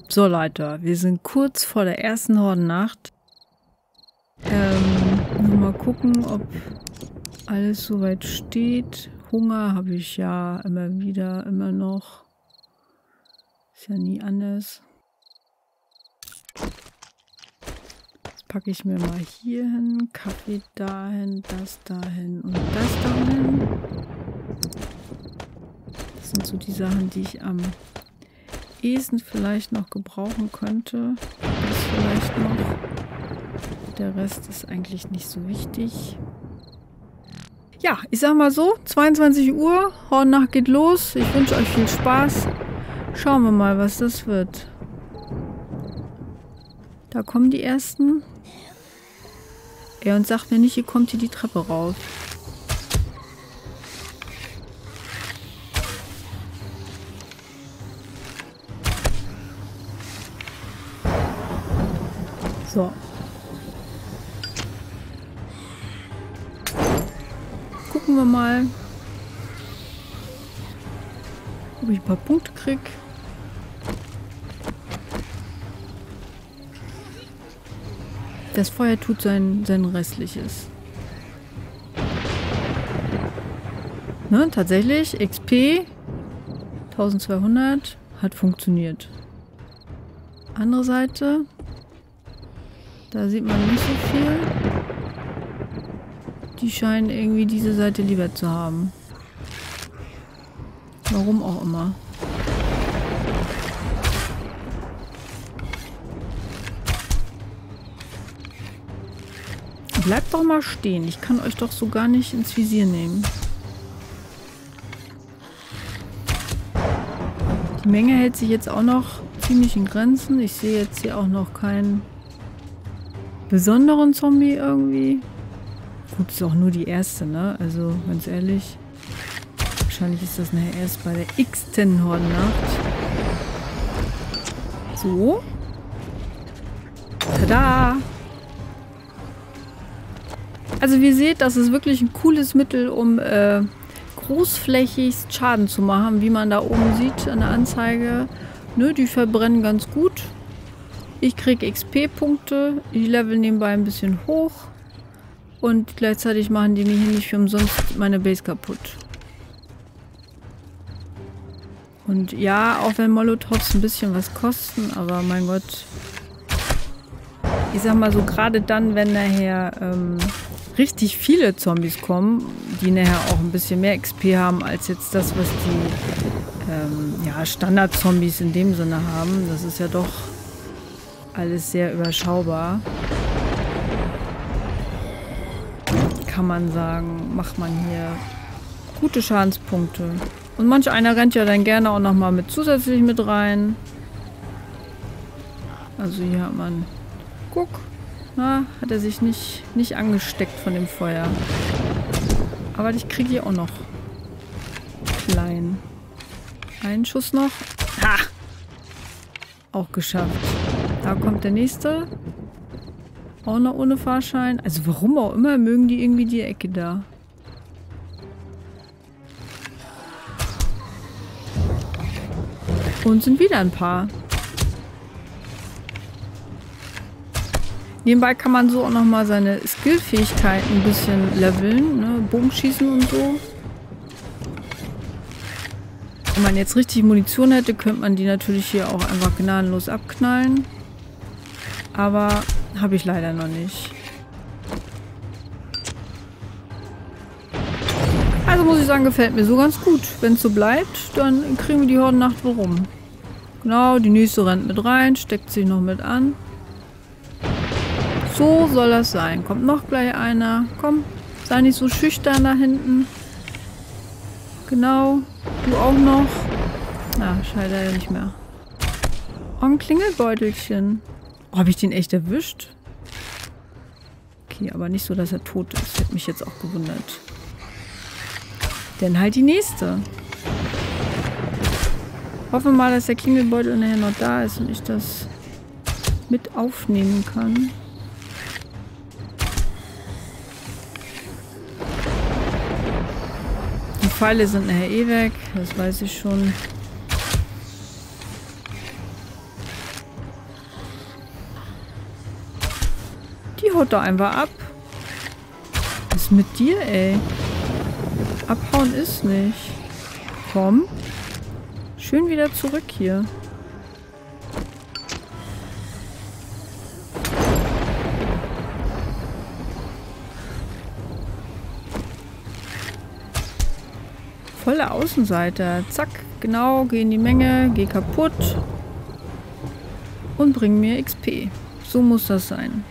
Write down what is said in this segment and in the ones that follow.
So Leute, wir sind kurz vor der ersten Hordennacht. Nur mal gucken, ob alles soweit steht. Hunger habe ich ja immer wieder, immer noch. Ist ja nie anders. Das packe ich mir mal hier hin. Kaffee dahin, das dahin und das dahin. Das sind so die Sachen, die ich am ehesten vielleicht noch gebrauchen könnte. Das vielleicht noch. Der Rest ist eigentlich nicht so wichtig. Ja, ich sag mal so, 22 Uhr, Hordennacht geht los. Ich wünsche euch viel Spaß. Schauen wir mal, was das wird. Da kommen die ersten. Und sagt mir nicht, hier kommt hier die Treppe rauf. So. Gucken wir mal, ob ich ein paar Punkte kriege. Das Feuer tut sein Restliches. Ne, tatsächlich, XP 1200 hat funktioniert. Andere Seite, da sieht man nicht so viel. Die scheinen irgendwie diese Seite lieber zu haben. Warum auch immer. Bleibt doch mal stehen. Ich kann euch doch so gar nicht ins Visier nehmen. Die Menge hält sich jetzt auch noch ziemlich in Grenzen. Ich sehe jetzt hier auch noch keinen besonderen Zombie irgendwie. Gut, ist auch nur die erste, ne? Also, ganz ehrlich. Wahrscheinlich ist das nachher erst bei der x-ten Hordennacht. So. Tada! Also, wie ihr seht, das ist wirklich ein cooles Mittel, um großflächig Schaden zu machen, wie man da oben sieht an der Anzeige. Nö, die verbrennen ganz gut. Ich kriege XP-Punkte. Die Level nebenbei ein bisschen hoch. Und gleichzeitig machen die mir hier nicht für umsonst meine Base kaputt. Und ja, auch wenn Molotovs ein bisschen was kosten, aber mein Gott. Ich sag mal so, gerade dann, wenn nachher richtig viele Zombies kommen, die nachher auch ein bisschen mehr XP haben, als jetzt das, was die ja, Standard-Zombies in dem Sinne haben. Das ist ja doch alles sehr überschaubar. Kann man sagen, macht man hier gute Schadenspunkte. Und manch einer rennt ja dann gerne auch nochmal mit zusätzlich mit rein. Also hier hat man... Guck, na, hat er sich nicht angesteckt von dem Feuer. Aber ich kriege hier auch noch klein. Einen Schuss noch. Ha! Auch geschafft. Da kommt der nächste. Auch noch ohne Fahrschein. Also warum auch immer mögen die irgendwie die Ecke da. Und sind wieder ein paar. Nebenbei kann man so auch nochmal seine Skillfähigkeiten ein bisschen leveln. Ne? Bogenschießen und so. Wenn man jetzt richtig Munition hätte, könnte man die natürlich hier auch einfach gnadenlos abknallen. Aber habe ich leider noch nicht. Also muss ich sagen, gefällt mir so ganz gut. Wenn es so bleibt, dann kriegen wir die Hordennacht wohl rum. Genau, die nächste rennt mit rein, steckt sich noch mit an. So soll das sein. Kommt noch gleich einer. Komm, sei nicht so schüchtern da hinten. Genau, du auch noch. Na, schade ja nicht mehr. Oh, ein Klingelbeutelchen. Oh, habe ich den echt erwischt? Okay, aber nicht so, dass er tot ist. Hätte mich jetzt auch gewundert. Denn halt die nächste. Hoffen wir mal, dass der Klingelbeutel nachher noch da ist und ich das mit aufnehmen kann. Die Pfeile sind nachher eh weg. Das weiß ich schon. Die haut da einfach ab. Was ist mit dir, ey? Abhauen ist nicht. Komm. Schön wieder zurück hier. Volle Außenseite. Zack, genau, geh in die Menge, geh kaputt und bring mir XP. So muss das sein.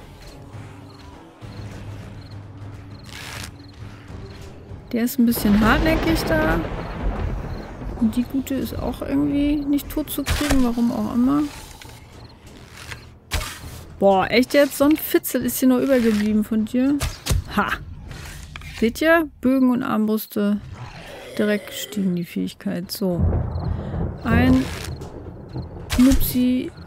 Der ist ein bisschen hartnäckig da. Und die Gute ist auch irgendwie nicht tot zu kriegen, warum auch immer. Boah, echt jetzt? So ein Fitzel ist hier noch übergeblieben von dir. Ha! Seht ihr? Bögen und Armbrüste. Direkt gestiegen die Fähigkeit. So. Ein Nupsi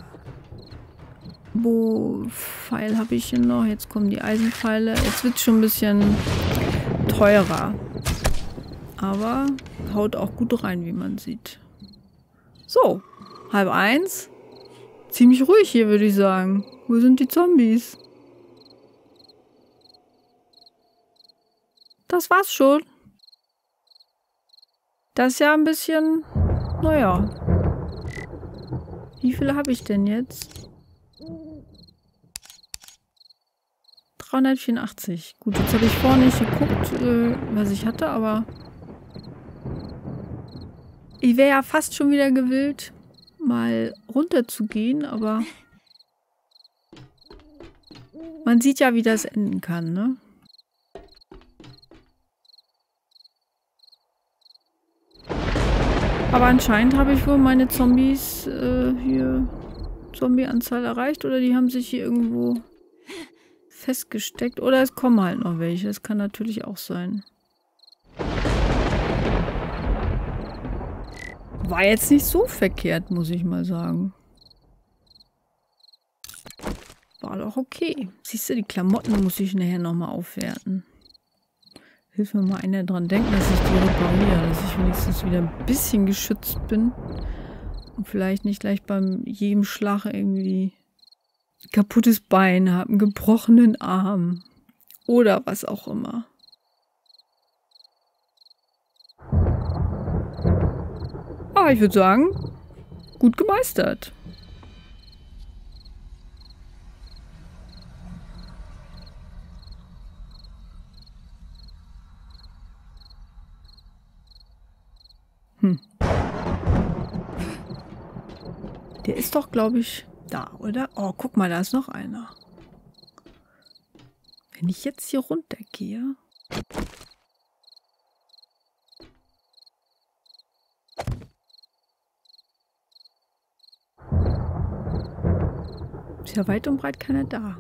Pfeil habe ich hier noch. Jetzt kommen die Eisenpfeile. Jetzt wird es schon ein bisschen teurer. Aber haut auch gut rein, wie man sieht. So. 12:30. Ziemlich ruhig hier, würde ich sagen. Wo sind die Zombies? Das war's schon. Das ist ja ein bisschen... Naja. Wie viele habe ich denn jetzt? 384. Gut, jetzt habe ich vorhin nicht geguckt, was ich hatte, aber... Ich wäre ja fast schon wieder gewillt, mal runter zu gehen, aber... Man sieht ja, wie das enden kann, ne? Aber anscheinend habe ich wohl meine Zombies hier Zombie-Anzahl erreicht oder die haben sich hier irgendwo festgesteckt oder es kommen halt noch welche. Das kann natürlich auch sein. War jetzt nicht so verkehrt, muss ich mal sagen. War doch okay. Siehst du, die Klamotten muss ich nachher nochmal aufwerten. Hilf mir mal einer dran denken, dass ich die repariere, dass ich wenigstens wieder ein bisschen geschützt bin. Und vielleicht nicht gleich beim jedem Schlag irgendwie ein kaputtes Bein habe, einen gebrochenen Arm. Oder was auch immer. Aber ich würde sagen, gut gemeistert. Der ist doch, glaube ich, da, oder? Oh, guck mal, da ist noch einer. Wenn ich jetzt hier runtergehe... Ist ja weit und breit keiner da.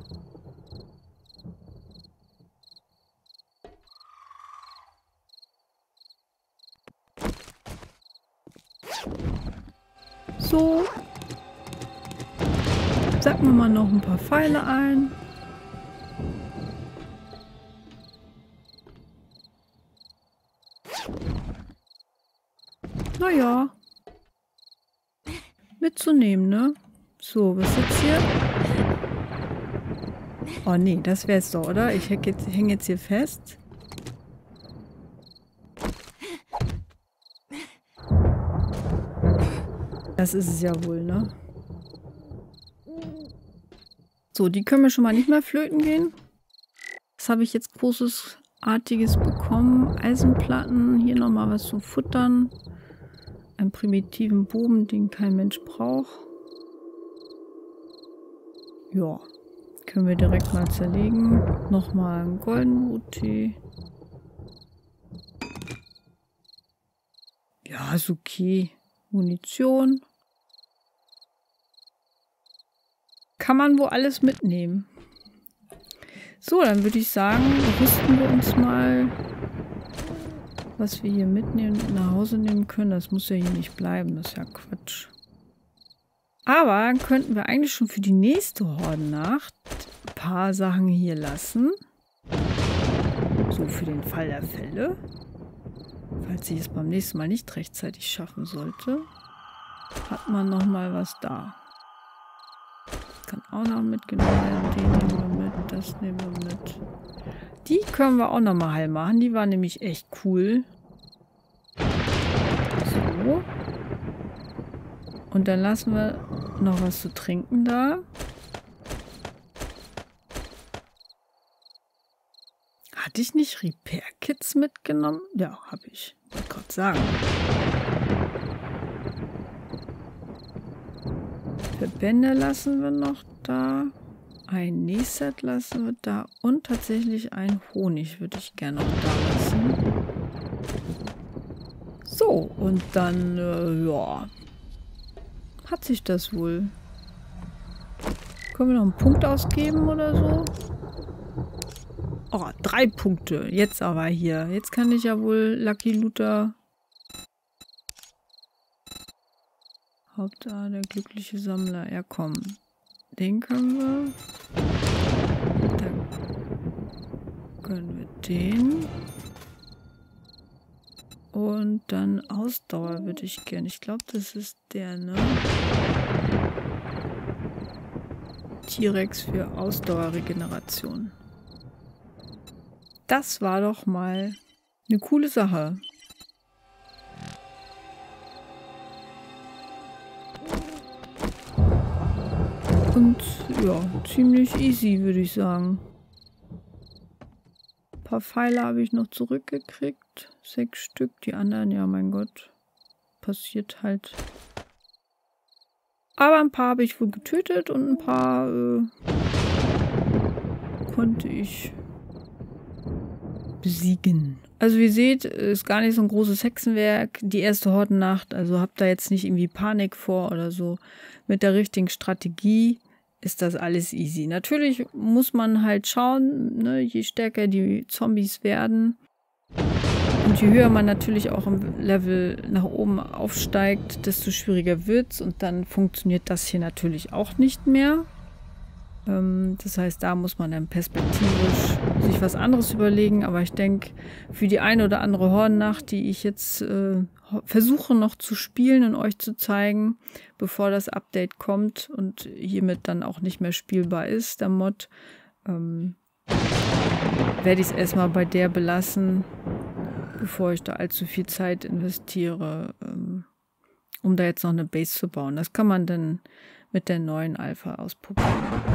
So. Sacken wir mal noch ein paar Pfeile ein. Naja. Mitzunehmen, ne? So, was ist jetzt hier? Oh nee, das wär's doch, oder? Ich häng jetzt hier fest. Das ist es ja wohl, ne? So, die können wir schon mal nicht mehr flöten gehen. Was habe ich jetzt Großes, Artiges bekommen? Eisenplatten, hier nochmal was zum Futtern. Einen primitiven Bogen, den kein Mensch braucht. Ja, können wir direkt mal zerlegen. Nochmal einen goldenen Routee. Ja, ist okay. Munition. Kann man wohl alles mitnehmen. So, dann würde ich sagen, rüsten wir uns mal, was wir hier mitnehmen und nach Hause nehmen können. Das muss ja hier nicht bleiben, das ist ja Quatsch. Aber könnten wir eigentlich schon für die nächste Hordennacht ein paar Sachen hier lassen. So für den Fall der Fälle. Falls ich es beim nächsten Mal nicht rechtzeitig schaffen sollte, hat man noch mal was da. kann auch noch mitgenommen werden. Den nehmen wir mit, das nehmen wir mit. Die können wir auch nochmal heil machen. Die war nämlich echt cool. So. Und dann lassen wir noch was zu trinken da. Hatte ich nicht Repair-Kits mitgenommen? Ja, habe ich. Wollte gerade sagen. Verbände lassen wir noch da. Ein Nähset lassen wir da. Und tatsächlich ein Honig würde ich gerne noch da lassen. So, und dann, ja, hat sich das wohl. Können wir noch einen Punkt ausgeben oder so? Oh, 3 Punkte. Jetzt aber hier. Jetzt kann ich ja wohl Lucky Luther. Hauptsache der glückliche Sammler. Ja, komm. Den können wir. Dann können wir den. Und dann Ausdauer würde ich gerne. Ich glaube, das ist der, ne? T-Rex für Ausdauerregeneration. Das war doch mal eine coole Sache. Und ja, ziemlich easy, würde ich sagen. Ein paar Pfeile habe ich noch zurückgekriegt. 6 Stück. Die anderen, ja, mein Gott. Passiert halt. Aber ein paar habe ich wohl getötet und ein paar konnte ich besiegen. Also wie ihr seht, ist gar nicht so ein großes Hexenwerk. Die erste Hordennacht, also habt da jetzt nicht irgendwie Panik vor oder so. Mit der richtigen Strategie ist das alles easy. Natürlich muss man halt schauen, ne, je stärker die Zombies werden und je höher man natürlich auch im Level nach oben aufsteigt, desto schwieriger wird's und dann funktioniert das hier natürlich auch nicht mehr. Das heißt, da muss man dann perspektivisch sich was anderes überlegen. Aber ich denke, für die eine oder andere Hordennacht, die ich jetzt versuche noch zu spielen und euch zu zeigen, bevor das Update kommt und hiermit dann auch nicht mehr spielbar ist, der Mod, werde ich es erstmal bei der belassen, bevor ich da allzu viel Zeit investiere, um da jetzt noch eine Base zu bauen. Das kann man dann mit der neuen Alpha ausprobieren.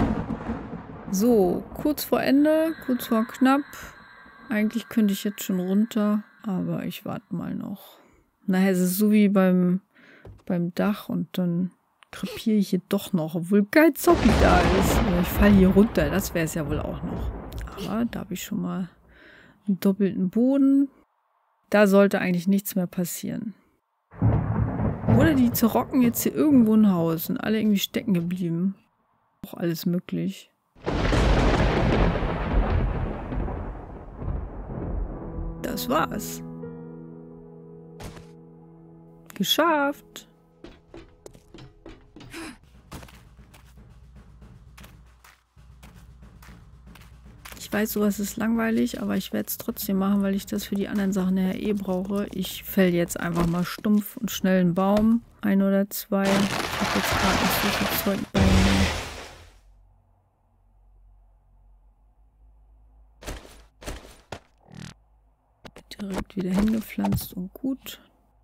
So, kurz vor Ende, kurz vor knapp. Eigentlich könnte ich jetzt schon runter, aber ich warte mal noch. Nachher ist es so wie beim Dach und dann krepiere ich hier doch noch, obwohl kein Zombie da ist. Aber ich falle hier runter, das wäre es ja wohl auch noch. Aber da habe ich schon mal einen doppelten Boden. Da sollte eigentlich nichts mehr passieren. Oder die zerrocken jetzt hier irgendwo ein Haus und alle irgendwie stecken geblieben. Auch alles möglich. Das war's. Geschafft. Ich weiß, sowas ist langweilig, aber ich werde es trotzdem machen, weil ich das für die anderen Sachen nachher eh brauche. Ich fäll jetzt einfach mal stumpf und schnell einen Baum. 1 oder 2. Ich habe jetzt gerade nicht so viel Zeug bei mir. Direkt wieder hingepflanzt und gut.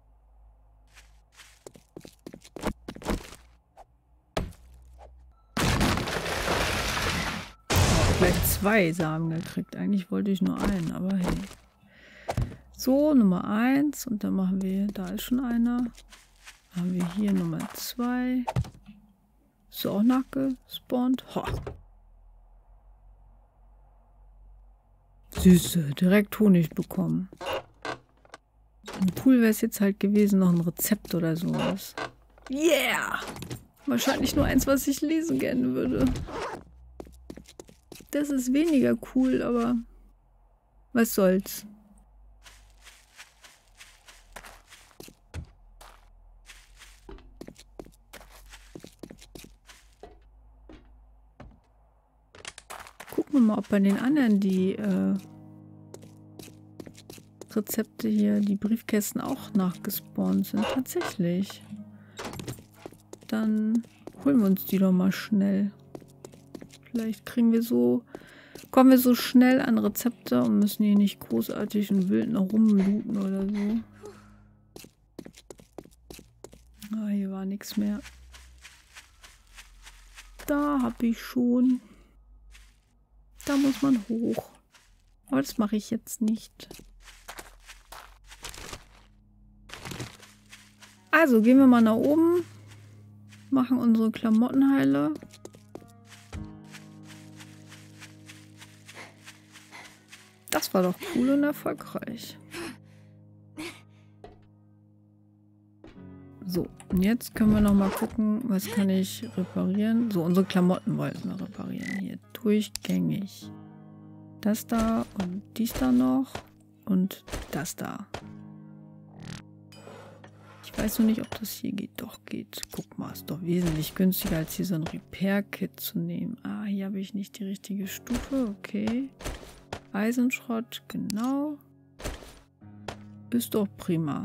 Gleich 2 Samen gekriegt. Eigentlich wollte ich nur einen, aber hey. So, Nummer 1 und dann machen wir, da ist schon einer. Dann haben wir hier Nummer 2. Ist auch nachgespawnt. Ho. Süße, direkt Honig bekommen. Und cool wäre es jetzt halt gewesen, noch ein Rezept oder sowas. Yeah! Wahrscheinlich nur eins, was ich lesen gerne würde. Das ist weniger cool, aber was soll's. Gucken wir mal, ob bei den anderen die Rezepte hier, die Briefkästen auch nachgespawnt sind. Tatsächlich. Dann holen wir uns die doch mal schnell. Vielleicht kommen wir so schnell an Rezepte und müssen hier nicht großartig und wild noch rumlooten oder so. Ah, hier war nichts mehr. Da habe ich schon. Da muss man hoch. Aber das mache ich jetzt nicht. Also gehen wir mal nach oben. Machen unsere Klamotten heile. Das war doch cool und erfolgreich. So, und jetzt können wir noch mal gucken, was kann ich reparieren. So, unsere Klamotten wollten wir reparieren. Hier, durchgängig. Das da und dies da noch und das da. Ich weiß noch nicht, ob das hier geht. Doch, geht. Guck mal, ist doch wesentlich günstiger, als hier so ein Repair-Kit zu nehmen. Ah, hier habe ich nicht die richtige Stufe. Okay. Eisenschrott, genau. Ist doch prima.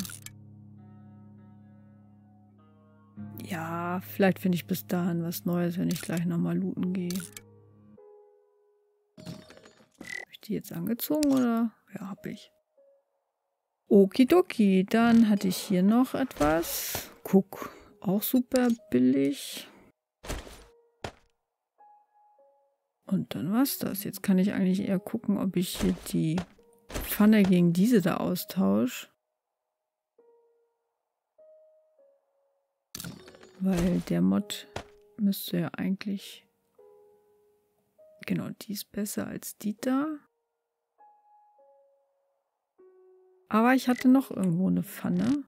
Ja, vielleicht finde ich bis dahin was Neues, wenn ich gleich nochmal looten gehe. Habe ich die jetzt angezogen oder? Ja, habe ich. Okidoki, dann hatte ich hier noch etwas. Guck, auch super billig. Und dann war's das. Jetzt kann ich eigentlich eher gucken, ob ich hier die Pfanne gegen diese da austausche. Weil der Mod müsste ja eigentlich... Genau, die ist besser als die da. Aber ich hatte noch irgendwo eine Pfanne.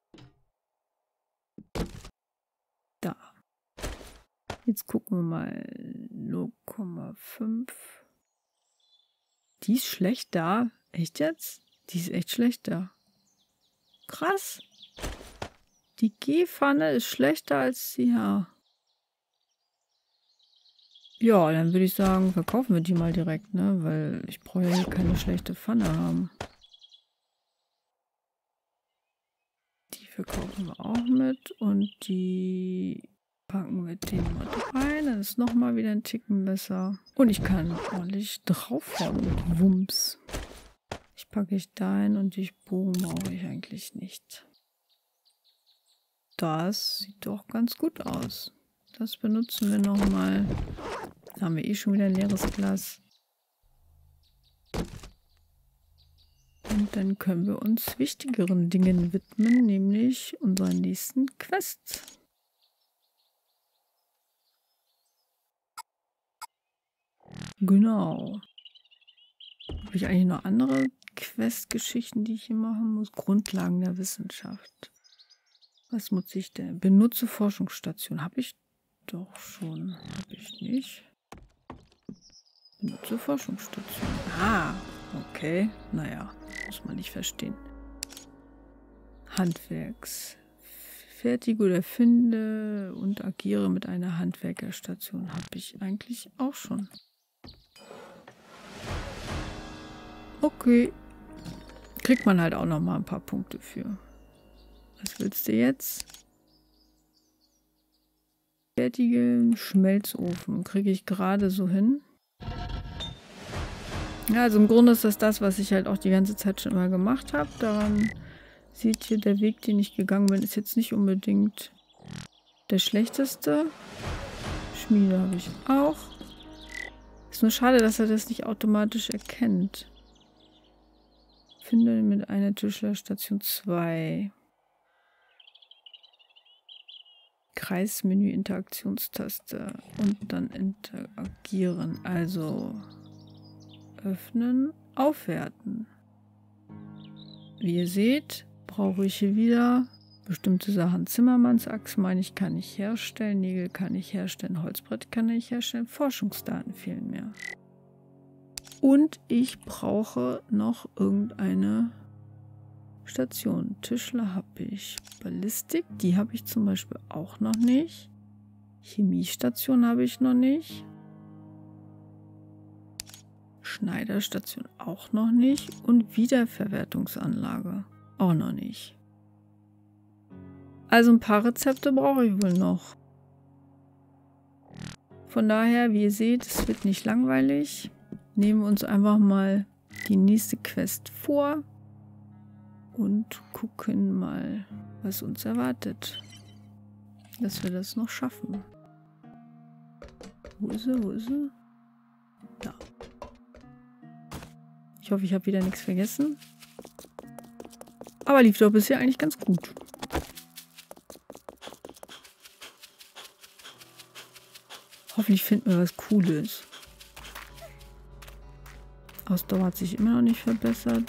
Da. Jetzt gucken wir mal. 0,5. Die ist schlecht da. Echt jetzt? Die ist echt schlecht da. Krass. Die G-Pfanne ist schlechter als die H. Ja, dann würde ich sagen, verkaufen wir die mal direkt, ne? Weil ich brauche ja keine schlechte Pfanne haben. Die verkaufen wir auch mit und die packen wir den mal rein. Dann ist nochmal wieder ein Ticken besser. Und ich kann ordentlich draufhauen mit Wumms. Ich packe ich dahin und die Bogen brauche ich eigentlich nicht. Das sieht doch ganz gut aus. Das benutzen wir nochmal. Da haben wir eh schon wieder ein leeres Glas. Und dann können wir uns wichtigeren Dingen widmen, nämlich unserer nächsten Quest. Genau. Habe ich eigentlich noch andere Quest-Geschichten, die ich hier machen muss? Grundlagen der Wissenschaft. Was muss ich denn? Benutze Forschungsstation. Habe ich doch schon. Habe ich nicht. Benutze Forschungsstation. Ah, okay. Naja, muss man nicht verstehen. Handwerks. Fertige oder finde und agiere mit einer Handwerkerstation. Habe ich eigentlich auch schon. Okay. Kriegt man halt auch noch mal ein paar Punkte für. Was willst du jetzt? Fertigen Schmelzofen. Kriege ich gerade so hin. Ja, also im Grunde ist das, was ich halt auch die ganze Zeit schon immer gemacht habe. Daran sieht hier der Weg, den ich gegangen bin, ist jetzt nicht unbedingt der schlechteste. Schmiede habe ich auch. Ist nur schade, dass er das nicht automatisch erkennt. Finde mit einer Tischlerstation 2. Kreismenü, Interaktionstaste und dann interagieren. Also öffnen, aufwerten. Wie ihr seht, brauche ich hier wieder bestimmte Sachen. Zimmermannsachs meine ich, kann ich herstellen. Nägel kann ich herstellen. Holzbrett kann ich herstellen. Forschungsdaten fehlen mir. Und ich brauche noch irgendeine Station. Tischler habe ich. Ballistik, die habe ich zum Beispiel auch noch nicht. Chemiestation habe ich noch nicht. Schneiderstation auch noch nicht. Und Wiederverwertungsanlage auch noch nicht. Also ein paar Rezepte brauche ich wohl noch. Von daher, wie ihr seht, es wird nicht langweilig. Nehmen wir uns einfach mal die nächste Quest vor und gucken mal, was uns erwartet. Dass wir das noch schaffen. Wo ist sie? Wo ist sie? Da. Ich hoffe, ich habe wieder nichts vergessen. Aber lief doch bisher eigentlich ganz gut. Hoffentlich finden wir was Cooles. Ausdauer hat sich immer noch nicht verbessert.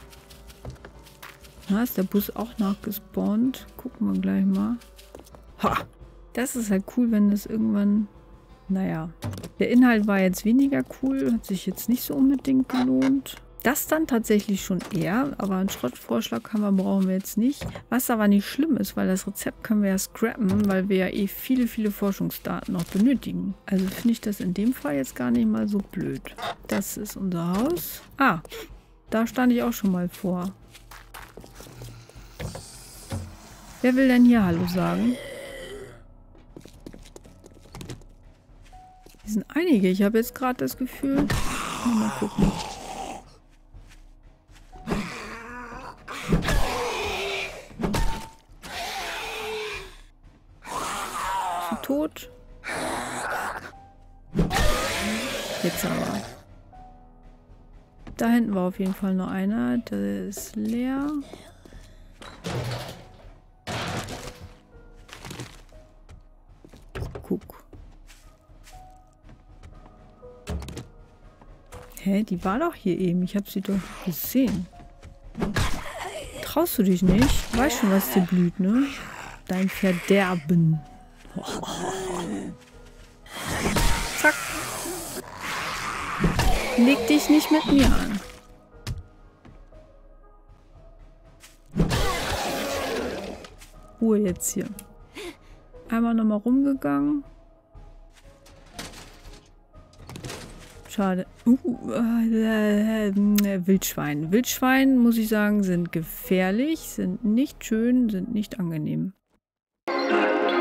Na, ist der Bus auch nachgespawnt? Gucken wir gleich mal. Ha! Das ist halt cool, wenn das irgendwann... Naja, der Inhalt war jetzt weniger cool. Hat sich jetzt nicht so unbedingt gelohnt. Das dann tatsächlich schon eher, aber einen Schrottvorschlaghammer brauchen wir jetzt nicht. Was aber nicht schlimm ist, weil das Rezept können wir ja scrappen, weil wir ja eh viele, viele Forschungsdaten noch benötigen. Also finde ich das in dem Fall jetzt gar nicht mal so blöd. Das ist unser Haus. Ah, da stand ich auch schon mal vor. Wer will denn hier Hallo sagen? Hier sind einige. Ich habe jetzt gerade das Gefühl... Mal gucken. Tot. Jetzt aber. Da hinten war auf jeden Fall noch einer. Der ist leer. Guck. Hä? Die war doch hier eben. Ich habe sie doch gesehen. Traust du dich nicht? Weißt schon, was dir blüht, ne? Dein Verderben. Zack. Leg dich nicht mit mir an. Ruhe jetzt hier. Einmal nochmal rumgegangen. Schade. Wildschwein. Wildschwein, muss ich sagen, sind gefährlich, sind nicht schön, sind nicht angenehm.